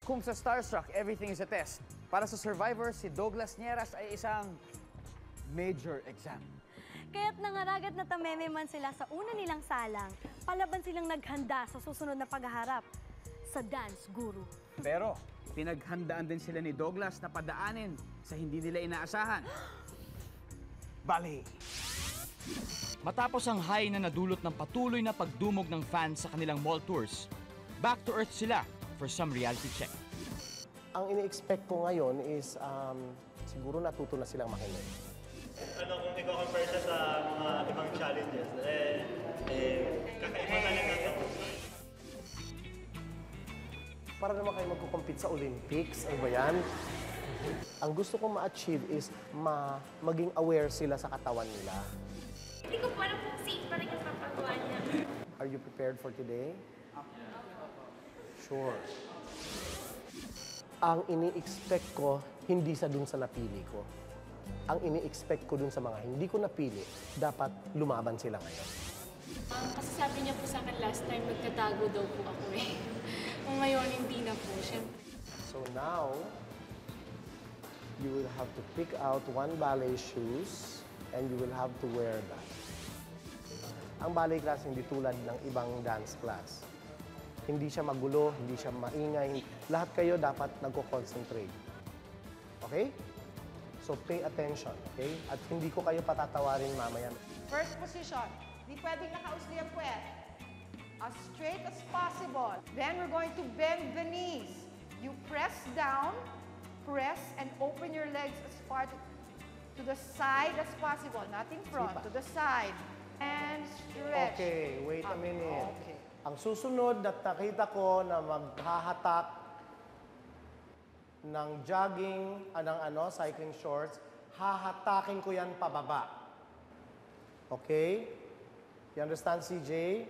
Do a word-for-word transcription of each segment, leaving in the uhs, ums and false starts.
Kung sa Starstruck, everything is a test. Para sa Survivor, si Douglas Nieras ay isang major exam. Kaya't nangaragad na tameme man sila sa una nilang salang, palaban silang naghanda sa susunod na paghaharap sa Dance Guru. Pero pinaghandaan din sila ni Douglas na padaanin sa hindi nila inaasahan. Ballet. Matapos ang high na nadulot ng patuloy na pagdumog ng fans sa kanilang mall tours, back to earth sila for some reality check. Ang ini-expect ko ngayon is um, siguro natuto na silang makinig. Ano kung i-compare siya sa mga ibang challenges, eh, eh kakaiba talaga ito. Para naman kayo magkukompete sa Olympics, ano ba yan? Ang gusto kong ma-achieve is ma maging aware sila sa katawan nila. Hindi ko po alam kung safe pa rin yung papagawa niya. Are you prepared for today? Sure. Ang ini-expect ko, hindi sa dun sa napili ko. Ang ini-expect ko dun sa mga hindi ko napili, dapat lumaban sila ngayon. Um, kasi sabi niya po sa akin last time, nagtatago daw po ako eh. Kung ngayon, hindi na po, syempre. So now, you will have to pick out one ballet shoes and you will have to wear that. Ang ballet class hindi tulad ng ibang dance class. Hindi siya magulo, hindi siya maingay. Lahat kayo dapat nagko-concentrate. Okay? So pay attention, okay? At hindi ko kayo patatawarin mamaya. First position, di pwedeng nakausli ang puwet. As straight as possible. Then we're going to bend the knees. You press down, press and open your legs as far to, to the side as possible. Not in front, Sipa. to the side. And stretch. Okay, wait a Up. minute. Okay. Ang susunod na nakita ko na maghahatak ng jogging, anong ano, cycling shorts, hahatakin ko yan pababa. Okay? You understand, C J?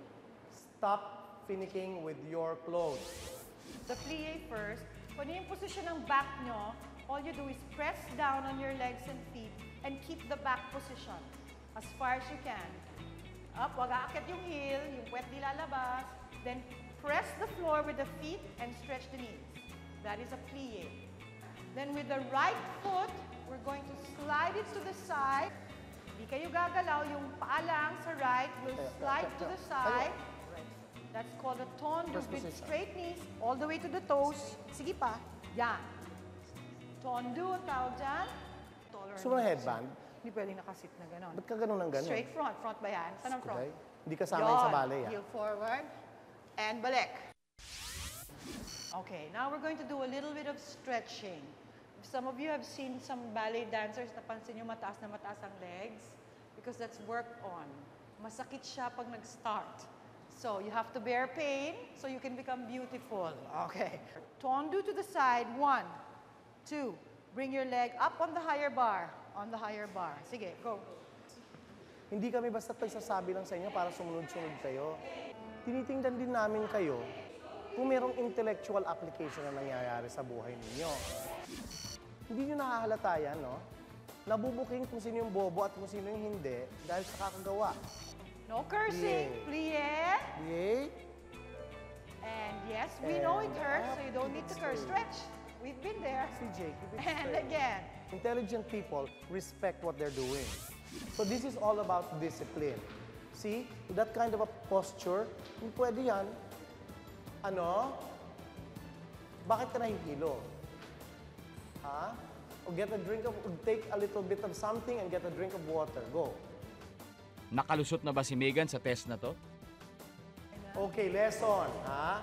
Stop finicking with your clothes. The plie first. Kung yung position ng back nyo, all you do is press down on your legs and feet and keep the back position as far as you can. Up, wag aakit yung heel, yung puwet di lalabas. Then press the floor with the feet and stretch the knees. That is a plie. Then with the right foot, we're going to slide it to the side. Di kayo gagalaw, yung paa lang sa right will slide to the side. That's called a tondo with straight knees all the way to the toes. Sige pa. Yan. Tondo, tawag dyan. Taller Gusto mo ng headband? Hindi pwedeng nakasit na gano'n. Ba't ka ganun ng ganun? Straight front. Front ba yan? Saan ang front? Okay. Hindi kasama yun sa ballet, ah. Heel forward. And balik. Okay, now we're going to do a little bit of stretching. If some of you have seen some ballet dancers, napansin nyo mataas na mataas ang legs because that's worked on. Masakit siya pag nag-start. So you have to bear pain so you can become beautiful. Okay. Tondo to the side. One, two. Bring your leg up on the higher bar. On the higher bar. Sige, go. Hindi kami basta nagsasabi lang sa inyo para sumunod-sunod kayo. Tinitingnan din namin kayo kung merong intellectual application na nangyayari sa buhay ninyo. Hindi nyo nahahalata yan, no? Nabubuking kung sino yung bobo at kung sino yung hindi dahil sa kakagawa. No cursing. Plie. Plie. And yes, we know it And hurts, up, so you don't need to curse. straight. Stretch. We've been there. C J, keep it And straight. again. Intelligent people respect what they're doing. So this is all about discipline. See, that kind of a posture, hindi pwede yan. Ano? Bakit ka nahihilo? Ha? O get a drink of, take a little bit of something and get a drink of water. Go. Nakalusot na ba si Megan sa test na to? Okay, lesson, ha?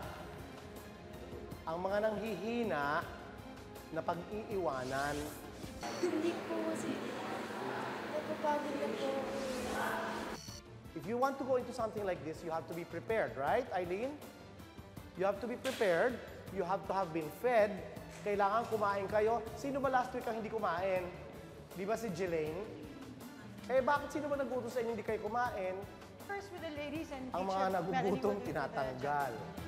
Ang mga nanghihina na pag-iiwanan. Hindi po kasi napapagod na po. If you want to go into something like this, you have to be prepared, right, Eileen? You have to be prepared. You have to have been fed. Kailangan kumain kayo. Sino ba last week ang hindi kumain? Di ba si Jelaine? Eh, bakit sino ba nagutom sa inyo hindi kayo kumain? First with the ladies and Ang teacher mga Melanie nagugutom, will do the tinatanggal.